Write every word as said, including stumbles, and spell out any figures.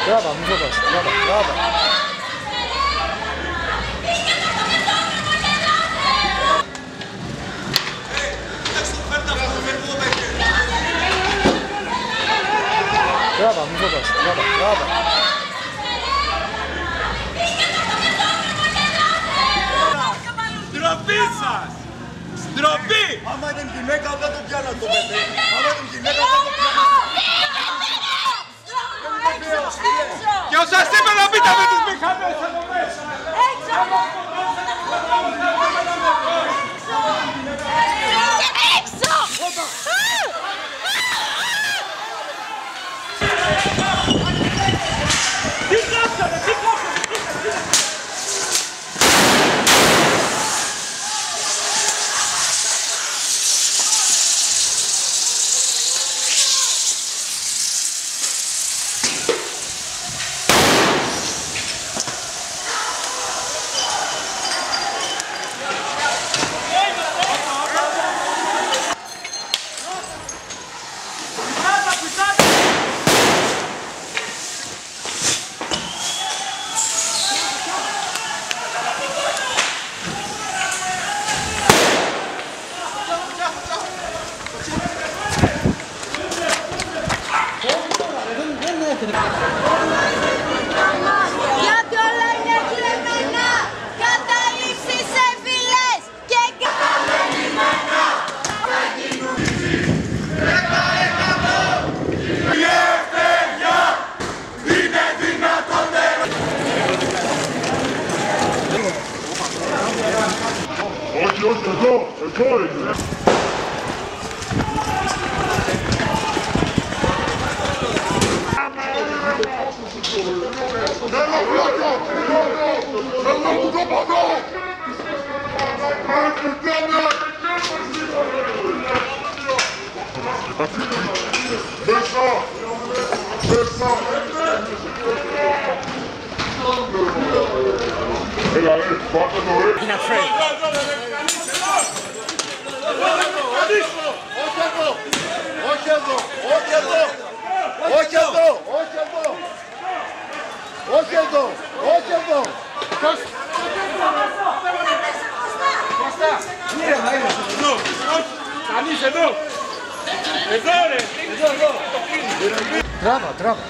Τράβα, μη φοβάσαι, τράβα, τράβα. Τράβα, μη φοβάσαι, τράβα, τράβα. Στροπή σας! Στροπή! Άμα ήταν γυναίκα δεν το πιάνα το παιδί. Άμα ήταν γυναίκα δεν το πιάνα. Και σας είπε να μπείτε με τις μηχανές εδώ μέσα! Έξω! Έξω! Τι κάψανε, τι κάψανε! Γιατί όλα είναι κλεμμένα, καταλήψεις σε φυλές και κλεμμένα. Η ελευθερία είναι δυνατότερη! Όχι, όχι, εδώ, εδώ είναι. Έλα πλάκα! Έλα που το παντώ! Μέσα! Μέσα! Έλα ρε, πάτε το ρε! Είναι afraid. Όχι εδώ! Όχι εδώ! Όχι εδώ! Όχι εδώ! Όχι εδώ! Όχι εδώ! Κανείς εδώ! Εδώ ρε! Εδώ, εδώ! Τράβα, τράβα.